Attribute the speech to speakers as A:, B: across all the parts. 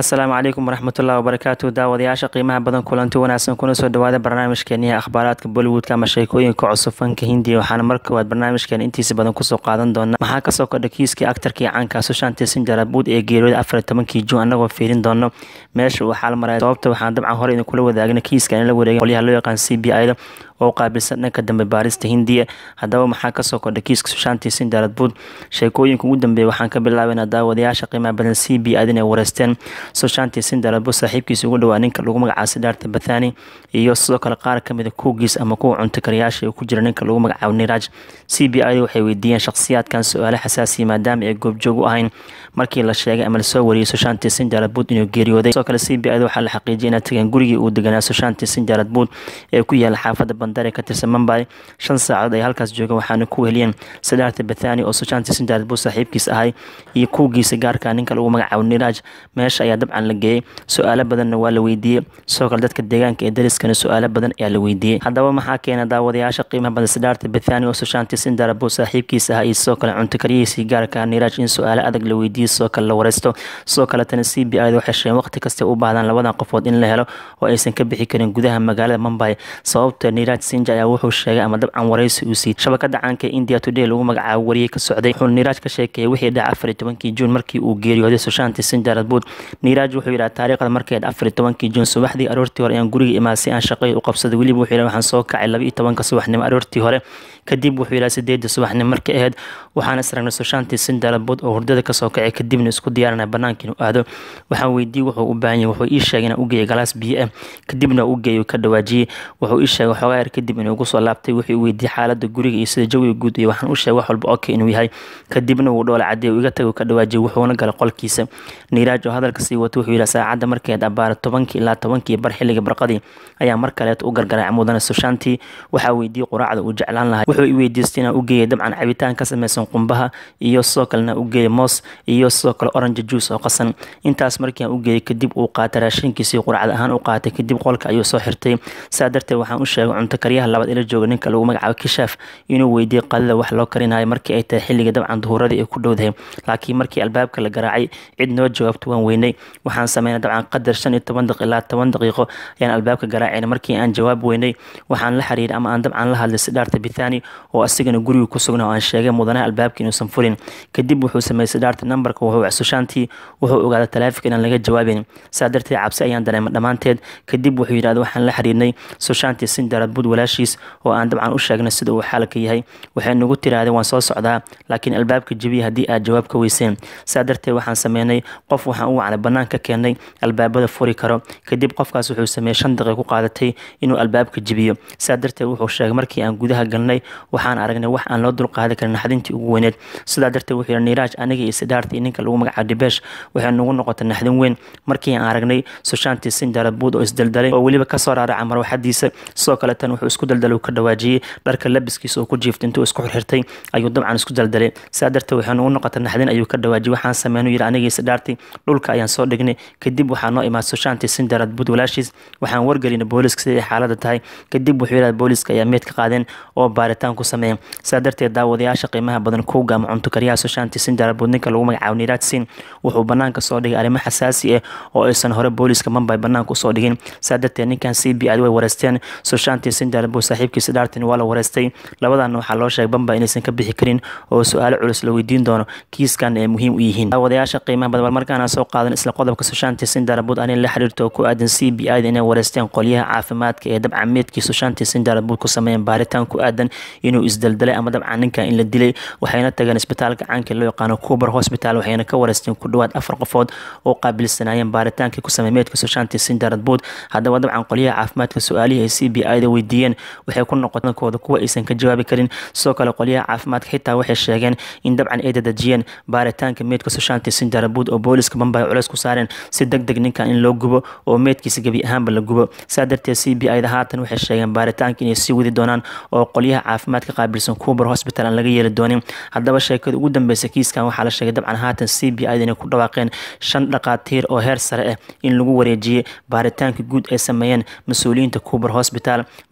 A: السلام عليكم ورحمة الله وبركاته daawadayaasha qiimaha badan kulanti wanaagsan kuna soo dhawaada barnaamijkeena akhbaaraadka Bollywood ama sheekooyinka cusub fanka Hindiya waxaana markaad barnaamijkeena intiisa badan kusoo qaadan doona maxaa ka soo kordhay kiiskii aktarkii caanka Sushant Singh Rajput ee geeriyooday 14 June anagoo fiirin doono meesha uu xal maray sababta waxaan dabcan hore idin kula wadaagna kiiskan la wareegay qolyaha loo yaqaan CBI oo qaabilsan dhanka dambe baarista Hindiya hadaba maxaa ka soo kordhay kiiska Sushant Singh Rajput sheekooyinka ugu dambeeyay waxaan ka bilaabaynaa daawadayaasha qiimaha badan CBI ay wareysteen Sushant Singh Rajput saaxiibkiisa ugu dhawaa ninka lagu magacaabo Siddhartha Bathani iyo sidoo kale qaar kamid ah kuugiis ama kuwa cunto kariyaasha ku jira ninka lagu magacaabo Niraj CBI waxay weydiiyeen shakhsiyaadkan su'aalo xasaasi maadaama ay goobjoog u ahayn markii la sheegay ama la soo wariyay Sushant Singh Rajput inuu geeriyooday sidoo kale CBI waxa la xaqiijiyay in tageen gurigii uu deganaa Sushant Singh Rajput ee ku yaala xaafadda Bandar ee ka tirsan Mumbai 5 saacadood ay halkaas joogeen waxaana ku heliyeen Siddhartha Bathani oo Sushant Singh Rajput saaxiibkiis ahay iyo kuugiisa gaarka ninka lagu magacaabo Niraj meesha ayaa dabcan la geeyay su'aalo badanna waa la weydiiyay sidoo kale dadka deegaanka ee dariskana su'aalo badan ayaa la weydiiyay hadaba maxaa keenay daawadayaasha qiimaha badan Siddhartha Bathani oo Sushant Singh Rajput saaxiibkiisa ahay sidoo kale cunto kariyihiisa gaarka Niraj in su'aalo adag la weydiiyay sidoo kale la wareysto sidoo kale tan CBI waxay sheegeen waqti kasta u baahdaan labadan qofood in la helo oo aysan ka bixi karin gudaha magaalada Mumbai sababta Niraj Singh ayaa wuxuu sheegay ama dabcan wareysi uu siiyay shabakada caanka India Today lagu magacaabo wariyay ka socday wuxuu Niraj ka sheekay wixii dhacay 14 June markii uu geeriyooday Sushant Singh Rajput Niraj wuxuu yiraahdaa taariikhda markay 14 June subaxdii aroortii hore aan guriga imaasay aan shaqo u qabsaday waliba wuxuu yiraahdaa waxaan soo kacay 12 subaxnimo aroortii hore kadib wuxuu yiraahdaa 8 subaxnimo markay ahayd waxaan isragnay Sushant Singh Rajput oo hurdada ka soo kacay kadibna isku diyaarinay banaanka inuu aado waxaan weydiiyay wuxuu u baahan yahay wuxuu ii sheegay inuu u geeyo galaas biyo ah kadibna uu geeyo ka dhawaajiyay wuxuu ii sheegay xogaa yar kadib inuu ugu soo laabtay wuxuu weydiiyay xaaladda guriga iyo sida jawiga guud iyo waxaan u sheegay wax walba okay inuu yahay kadibna uu dhool cadeey iga tago ka dhawaajiyay wuxuuna galay qolkiisa Niraj oo hadalka sii wato wuxuu yiraahdaa saacada markay abaar 10 ilaa 10 bar xilliga barqadii ayaa mar kale u gargaray mudana Sushant waxa weydiiyay quraacda uu jeclaan lahaa wuxuu i weydiistay inuu u geeyo dabcan cabitaan ka samaysan qumbaha iyo sidoo kalena u geeyo moos iyo sidoo kale orange juice oo qasan intaas markii aan u geeyay kadib uu qaatay raashinkiisa quraacda ahaan u qaatay kadib qolka ayuu soo xirtay saadartay waxaan u sheegay cunto kariyaha labaad ila jooga ninka lagu magacaabo Kishaf inuu weydiiyay qadada wax loo karinayo markii ay tahay xilliga dabcan duhuradii ay ku dhowdahay laakiin markii albaabka la garaacay cid noo jawaabto waan weynay waxaan sameynay dabcan qadar 15 daqiiqo ilaa 10 daqiiqo ayaan albaabka garaacay markii aan jawaab weynay waxaan la xiriiray ama aan dabcan la hadlay Siddhartha Bathani oo asigana guriga ku sugnaa aan sheegay mudanaha albaabka inuu san furin kadib wuxuu sameeyay Siddhartha numberka wuxuu Sushant wuxuu ogaaday taleefanka inaan laga jawaabin saadartay cabsi ayaan dareemay dhamaanteed kadib wuxuu yiraahdaa waxaan la xiriirnay Sushant Singh Rajput walaashiis oo aan dabcan u sheegnay sida uu xaalka yahay waxay nagu tiraahday waan soo socdaa laakiin albaabka jabiye hadii aad jawaab ka weyseen saadartay waxaan sameynay qof waxaan u wacnay banaanka keenay albaabada furi karo kadib qofkaas wuxuu sameeyay 5 daqiiqo ku qaadatay inuu albaabka jabiyo saadartay wuxuu sheegay markii aan gudaha galnay waxaan aragnay wax aan loo dul qaadan karin naxdintii ugu weyneed sidaa darteed wuxuu yiraahdaa Niraj aniga iyo Siddhartha ninka lagu magacaabo Dipesh waxay nagu noqotay naxdin weyn markii aan aragnay Sushant Singh Rajput oo isdaldalay oo waliba ka soo raaracay marwaxadiisa sidoo kale tan wuxuu isku daldalay ka dhawaajiyay dharka labiskiisa oo ku jiiftay intuu isku xirxirtay ayuu dabcan isku daldalay saadartay waxay nagu noqotay naxdin ayuu ka dhawaajiyay waxaan sameeyay yiraahdaa aniga iyo Siddhartha dhulka ayaan soo dhignay kadib waxaan noo imaad Sushant Singh Rajput walaashiis waxaan wargelinay booliska sida xaaladda tahay kadib wuxuu yiraahdaa booliska ayaa meed ka qaadeen oo baaritaan ku sameeyay saadartay daawadayaasha qiimaha badan kuuga ama cunto kariyaha Sushant Singh Rajput ninka lagu magacaabo Niraj Singh wuxuu banaanka soo dhigay arrimo xasaasi ah oo aysan hore booliska Mumbai banaanka u soo dhigin saadartay ninkan CBI way wareysteen Sushant Singh Rajput saaxiibkiisa Siddhartha waa la wareystay labadan waxa loo sheegay Mumbai inaysan ka bixi karin oo su'aalo culus la weydiin doono kiiskan ay muhiim u yihiin daawadayaasha qiimaha badan markaan soo qaadan isla qodobka Sushant Singh Rajput aan la xiriirto ku aadan CBI inay wareysteen qolyaha caafimaadka ee dabcan meedkii Sushant Singh Rajput ku sameeyeen baaritaan ku aadan inuu isdaldalay ama dabcan ninkan in la dilay waxayna tageen isbitaalka caanka loo yaqaan Kubar Hospital waxayna ka wareysteen ku dhawaad 4 qofood oo qaabilsanayeen baaritaanka ku sameeyay meedka Sushant Singh Rajput hadaba dabcan qolyaha caafimaadka su'aalihi ay CBI da weydiiyeen waxay ku noqotay kooda kuwa aysan ka jawaabi karin sidoo kale qolyaha caafimaadka xitaa waxay sheegeen in dabcan ay dadajiyeen baaritaanka meedka Sushant Singh Rajput oo booliska Mumbai culays ku saareen si degdeg ninkan in loo gubo oo meedkiisa gabi ahaanba la gubo saadartay CBI da haatan waxay sheegeen baaritaanka inay sii wadi doonaan oo qolyaha caafimaadka qaabilsan Kubar Hospital aan laga yeeli doonin hadaba sheekada ugu dambeysay kiiskan waxaa la sheegay dabcan haatan CBI inay ku dhawaaqeen 5 dhaqaatiir oo heer sare ah in lagu wareejiyay baaritaanka guud ay sameeyeen mas'uuliyiinta Kubar Hospital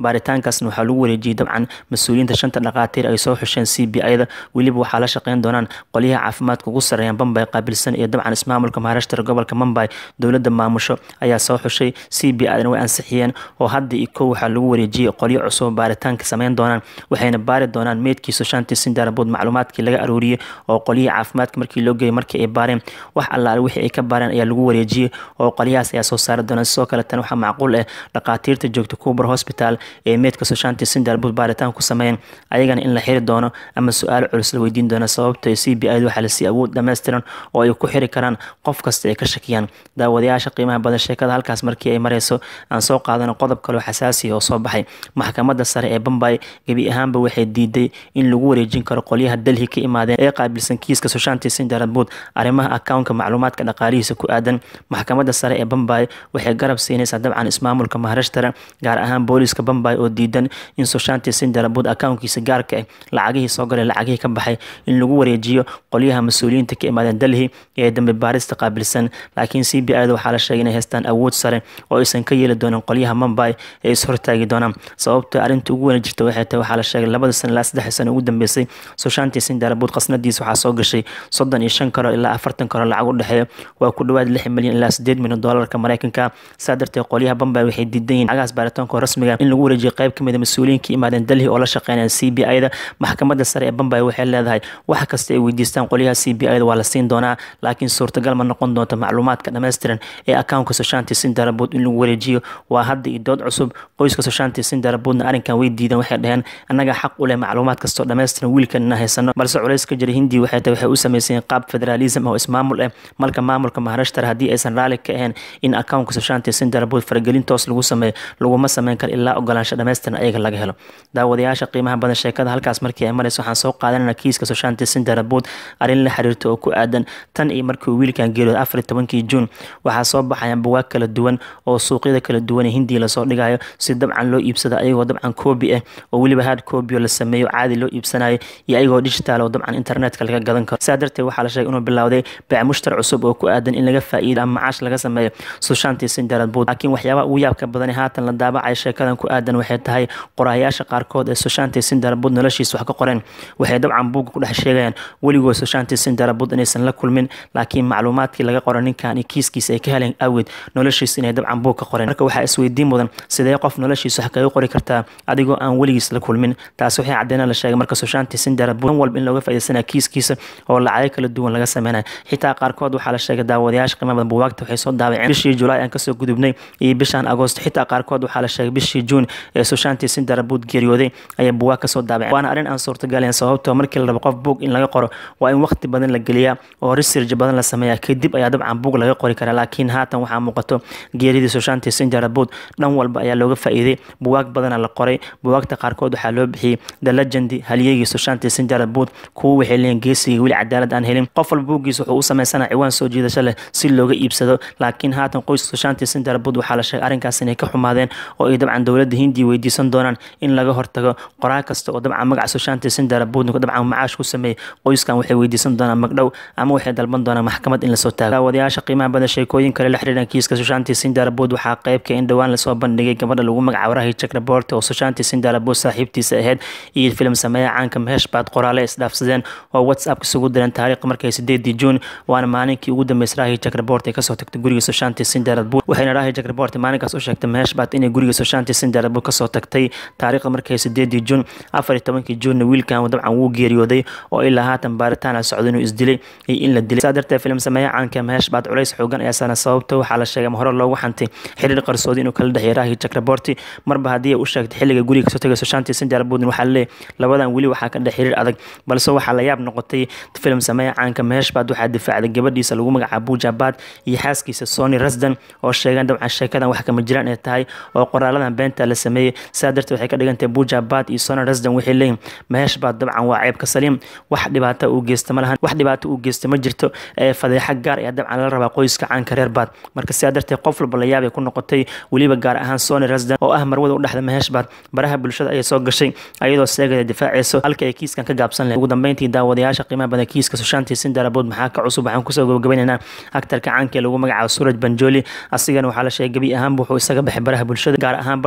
A: baaritaankaasna waxaa lagu wareejiyey dabcan mas-uuliyiinta shanta dhaqaatiir ay soo xusheen CBI-da weliba waxaa la shaqeyn doonaan qolyaha caafimaadka ugu sarreeyaan Mumbai qaabilsan iyo dabcan ismaamulka Maharashtra gobolka Mumbai dowladda maamusho ayaa soo xushay CBI-dana way ansixiyeen oo hadda iyo waxaa lagu wareejiyey qolyo cusub baaritaanka sameyn doonaan waxayna baari doonaan meedkii Sushant Singh Rajput macluumaadkii laga aruuriyay oo qolyaha caafimaadka markii loo geeyay markii ay baareen wax allaale wixii ay ka baareen ayaa lagu wareejiyey oo qolyahaas ayaa soo saari doona sidoo kale tan waxaa macquul ah dhaqaatiirta joogta Kubar Hospital ee meedka Sushant Singh Rajput baaritaan ku sameeyeen ayagana in la xiri doono ama su'aal culus la weydiin doono sababtoo CBI waxaa la sii awood dhameystiran oo ay ku xiri karaan qof kasta ay ka shakiyaan daawadayaasha qiimaha badan sheekada halkaas markii ay mareyso aan soo qaadano qodob kale oo xasaasi ah oo soo baxay maxkamadda sare ee Mumbai gabi ahaanba waxay diiday in lagu wareejin karo qolyaha Delhi ka imaadeen ee qaabilsan kiiska Sushant Singh Rajput arrimaha accountka macluumaadka dhaqaalihiisa ku aadan maxkamadda sare ee Mumbai waxay garab siinaysaa dabcan ismaamulka Maharashtra gaar ahaan booliska Mumbai oo diidan in Sushant Singh Rajput accountkiisa gaarka ah lacagihii soo galay lacagihii ka baxay in lagu wareejiyo qolyaha mas'uuliyiinta ka imaadeen Delhi ee dambe baarista qaabilsan laakiin CBI-da waxaa la sheegay inay haystaan awood sare oo aysan ka yeeli doonin qolyaha Mumbai ee is hortaagi doonaan sababtoo arrinta ugu weyn jirta waxay tahay waxaa la sheegay 2 sano ilaa 3 sano ugu dambeysay Sushant Singh Rajput qasnadiisa waxaa soo gashay 35 karoor ilaa 40 karoor lacag u dhaxeeya waa ku dhawaad 6 milyan ilaa 8 milyan doolarka Mareykanka saadartay qolyaha Mumbai waxay diidan yihiin agaas baaritaanka rasmiga in lagu wareejiyo qayb kamid ah mas'uuliyiinta imaadeen Delhi oo la shaqeynaya CBI-da maxkamadda sare ee Mumbai waxay leedahay wax kasta ay weydiistaan qolyaha CBI-da waa la siin doonaa laakiin suurtagal ma noqon doonto macluumaadka dhameystiran ee accountka Sushant Singh Rajput in lagu wareejiyo waa hadda iyo dood cusub qoyska Sushant Singh Rajputna arrinkan way diideen waxay dhaheen annaga xaq u leh macluumaad kasta dhameystiran wiilkana haysano balse culays ka jira Hindi waxay u sameeyeen qaab federalism oo ismaamul ah malka maamulka Maharashtra hadii aysan raali ka ahayn in accountka Sushant Singh Rajput faragelin toos lagu sameeyo laguma sameyn karo ilaa ogolaansho dhameystiran ayaga laga helo daawadayaasha qiimaha badan sheekada halkaas markii ay marayso waxaan soo qaadanayna kiiska Sushant Singh Rajput arrin la xiriirto oo ku aadan tan iyo markii wiilkan geeriyooday 14 June waxaa soo baxaya buugaag kala duwan oo suuqyada kala duwan ee Hindi la soo dhigayo si dabcan loo iibsado ayagoo dabcan copy ah oo waliba hard copy la sameeyo caadi loo iibsanayo iyo ayagoo digital oo dabcan internetka laga gadan karo sidaa darteed waxaa la sheegay inuu bilowday baac mushtar cusub oo ku aadan in laga faa'iido ama macaash laga sameeyo Sushant Singh Rajput laakiin waxyaabaha ugu yaabka badan ee haatan la daabacay sheekadan ku aadan waxay tahay qorayaasha qaarkood ee Sushant Singh Rajput noloshiisa wax ka qoreen waxay dabcan buug ku dhex sheegayaan weligood Sushant Singh Rajput inaysan la kulmin laakiin macluumaadkii laga qoray ninkan iyo kiiskiisa ay ka heleen awgeed noloshiisa inay dabcan buug ka qoreen marka waxaa isweydiin mudan sidee qof noloshiisa wax kaga qori kartaa adigoo aan weligiis la kulmin taas waxay cadeynaa la sheegay marka Sushant Singh Rajput walba in looga faa'iideysanayo kiiskiisa oo lacag kala duwan laga sameeyay xitaa qaarkood waxaa la sheegay daawadayaasha qiimaha buugaagta waxay soo daabaceen bishii July aan ka soo gudubnay iyo bishan August xitaa qaarkood waxaa la sheegay bishii June ee Sushant Singh Rajput geeriyooday ay buugaag ka soo daabaceen waana arrin aan suurtagal ahayn sababtoo markii la rabo qof buug in laga qoro waa in waqti badan la geliyaa oo research badan la sameeyaa kadib ayaa dabcan buug laga qori karaa laakiin haatan waxaa muuqato geeridii Sushant Singh Rajput dhan walba ayaa looga faa'iiday buugaag badan la qoray buugaagta qaarkood waxaa loo bixiyay The Legend halyeeyga Sushant Singh Rajput kuwa waxay leeyihiin geesiga weli cadaalad aan helin qof walba buugiisa wuxuu u sameeysanaa ciwaan soo jiidasho leh si looga iibsado laakiin haatan qoyska Sushant Singh Rajput waxaa la sheegay arrinkaas inay ka xumaadeen oo ay dabcan dowladda Hindi weydiisan doonaan in laga hortago qoraal kasta oo dabcan magaca Sushant Singh Rajput dabcan macaash ku sameeyay qoyskan waxay weydiisan doonaan magdhow ama waxay dalban doonaan maxkamad in la soo taago daawadayaasha qiimaha badan sheekooyin kale la xiriiraan kiiska Sushant Singh Rajput waxaa qayb ka in dhawaan la soo bandhigay gabadha lagu magacaabo Rahi Chakraborty oo Sushant Singh Rajput saaxiibtiisa ahayd iyo film sameeya caanka Mahesh Bhatt qoraale isdhaafsadeen oo WhatsApp isugu direen taariikh markay 8 June waana maalinkii ugu dambeysay Rahi Chakraborty ka soo tagtay guriga Sushant Singh Rajput waxayna Rahi Chakraborty maalinkaas u sheegtay Mahesh Bhatt inay guriga Sushant Singh Rajput ka soo tagtay taariikhda markay 8 June 14 June wiilkan dabcan wuu geeriyooday oo ilaa haatan baaritaan la socdo inuu isdilay iyo in la dilay saadarta film sameeya caanka Mahesh Bhatt culays xoogan ayaa sana sababtoo waxaa la sheegay hore loogu xantay xiriir qarsoodi inuu kala dhaxeeyo Rahi Chakraborty marba hadii uu sheegtay xilliga guriga soo tagay Sushant Singh Rajput waxaa leeyahay labadan wali waxaa ka dhax xiriir adag balse waxaa la yaab noqotay film sameeya caanka Mahesh Bhatt waxaa difaacday gabadhiisa lagu magacaabo Pooja Bhatt iyo xaaskiisa Soni Razdan oo sheegan dabcan sheekadan wax kama jiraan ay tahay oo qoraaladan beenta la sameeyay saadarta waxay ka dhigantay Pooja Bhatt iyo Soni Razdan waxay leeyihiin Mahesh Bhatt dabcan waa ceeb ka saliim wax dhibaato uu geystay malahan wax dhibaato uu geystay ma jirto ee fadeexa gaar ah dabcan la rabaa qoyska caanka reer Bhatt marka saadarta qof walba la yaab ay ku noqotay waliba gaar ahaan Soni Razdan oo ah marwada u dhaxda Mahesh Bhatt baraha bulshada ay soo gashay ayadoo seegada difaacayso halka ay kiiskan ka gaabsan lahayd ugu dambeyntii daawadayaasha qiimaha badan kiiska Sushant Singh Rajput maxaa ka cusub waxaan kusoo gabagabaynaynaa aktarka caanka lagu magacaabo Suraj Banjoli asigana waxaa la sheegay gabi ahaan wuxuu isaga baxay baraha bulshada gaar ahaan barta Instagram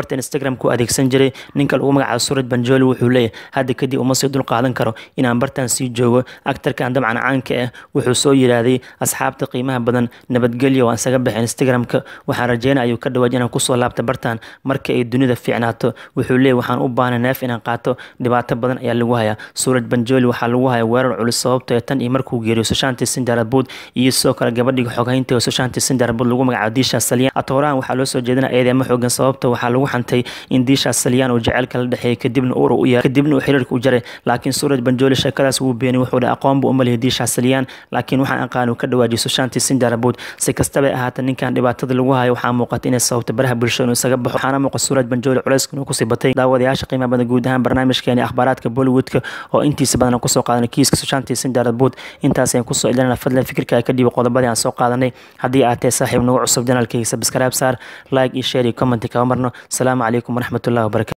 A: Instagram ku adeegsan jiray ninka lagu magacaabo Suraj Banjoli wuxuu leeyahay hadda kadib uma sii dul qaadan karo inaan bartaan sii joogo actorkan dabcan caanka ah wuxuu soo yiraahday asxaabta qiimaha badan nabadgelyo waan isaga bixin Instagram-ka waxaan rajeynayaa ayuu ka dhawaaj inaan ku soo laabto bartaan marka ay dunida fiicnaato wuxuu leeyahay waxaan u baahnaa neef inaan qaato dhibaato badan ayaa lagu hayaa Suraj Banjoli waxaa lagu hayaa weerar culus sababtoo tan iyo markuu geeriyo Sushant Singh Rajput iyo soo kale gabadhiga xoghaynta Sushant Singh Rajput lagu magacaabo Disha Saliyan atoorahan waxaa loo soo jeedinaa eedeemo xoogan sababtoo waxaa lagu xantay in Disha Saliyan uu jaceylka la dhaxeeyay kadibna u yahay kadibna uu xiriirka u jaray laakiin Suraj Banjoli sheekadaas wuu beeniyay wuxuu dhahay aqoon buu u maliyay Disha Saliyan laakiin waxaan aqaan uu ka dhawaajiyay Sushant Singh Rajput si kastaba ahaata ninkan dhibaatada lagu hayo waxaa muuqata inay sababto baraha bulshada inuu isaga baxo waxaana muuqata Suraj Banjoli culayska inuu ku sii batay daawadayaasha qiimaha badan guud ahaan barnaamijkeena akhbaaraadka Bollywoodka oo intiisa badan ku soo qaadanay kiiska Sushant Singh Rajput intaas ayaan ku soo ilaalinaa fadlan fikirkaaga ka dhiib qodobadii aan soo qaadanay haddii aad tahay saaxiib nagu cusub channelkayga subscribe saar like iyo share iyo comment ka marno salaamu calaykum waraxmatullaahi wabarakaatuh